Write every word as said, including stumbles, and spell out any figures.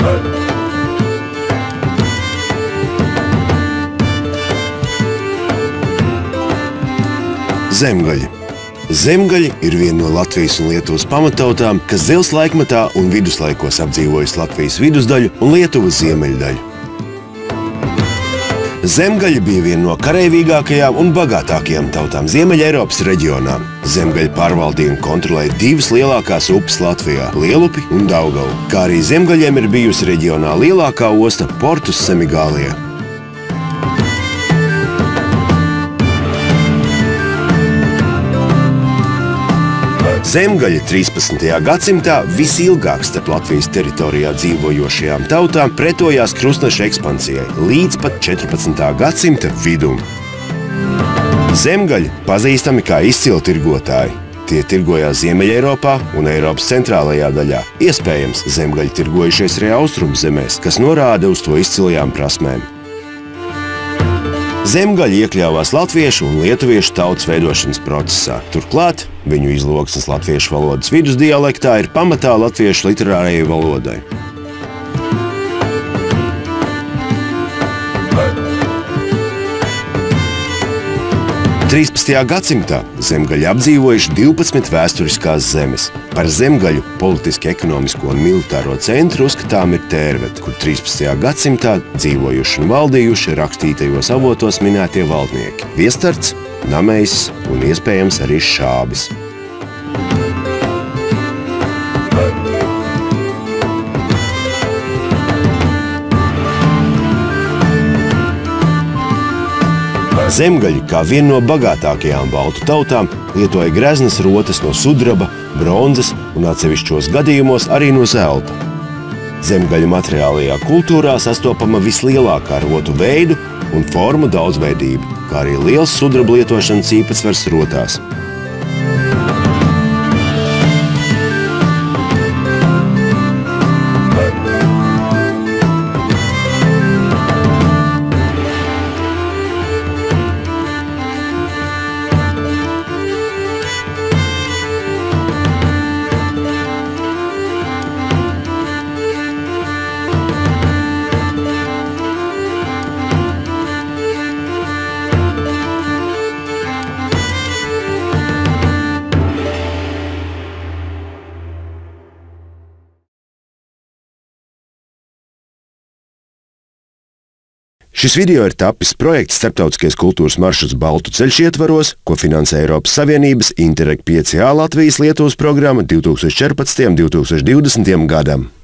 Zemgaļi. Zemgaļi ir viena no Latvijas un Lietuvas pamatautām, kas Zils laikmetā un viduslaikos apdzīvojas Latvijas vidusdaļu un Lietuvas ziemeļdaļu. Zemgaļi bija viena no kareivīgākajām un bagātākajām tautām Ziemeļeiropas reģionā. Zemgaļi pārvaldīja un kontrolēja divas lielākās upes Latvijā – Lielupi un Daugavu, kā arī zemgaļiem ir bijusi reģionā lielākā osta Portus Semigālijā. Zemgaļi trīspadsmitajā gadsimtā visilgāk starp Latvijas teritorijā dzīvojošajām tautām pretojās krustneša ekspansijai līdz pat četrpadsmitā gadsimta vidum. Zemgaļi pazīstami kā izcili tirgotāji. Tie tirgojās Ziemeļeiropā un Eiropas centrālajā daļā. Iespējams, zemgaļi tirgojušies arī Austrumzemēs, kas norāda uz to izcilajām prasmēm. Zemgaļi iekļāvās latviešu un lietuviešu tautas veidošanas procesā. Turklāt viņu izloksnes latviešu valodas vidusdialektā ir pamatā latviešu literārajai valodai. trīspadsmitajā gadsimtā zemgaļi apdzīvojuši divpadsmit vēsturiskās zemes. Par zemgaļu politiski, ekonomisko un militāro centru uzskatām ir Tērvete, kur trīspadsmitajā gadsimtā dzīvojuši un valdījuši rakstītajos avotos minētie valdnieki – Viestarts, Namejs un iespējams arī Šābis. Zemgaļi, kā viena no bagātākajām baltu tautām, lietoja greznas rotas no sudraba, bronzas un atsevišķos gadījumos arī no zelta. Zemgaļu materiālajā kultūrā sastopama vislielākā rotu veidu un formu daudzveidība, kā arī liels sudraba lietošanas īpatsvars rotās. Šis video ir tapis projekts Starptautiskais kultūras maršruts Baltu ceļš ietvaros, ko finansē Eiropas Savienības Interreg pieci A Latvijas Lietuvas programma divtūkstoš četrpadsmitajam un divtūkstoš divdesmitajam gadam.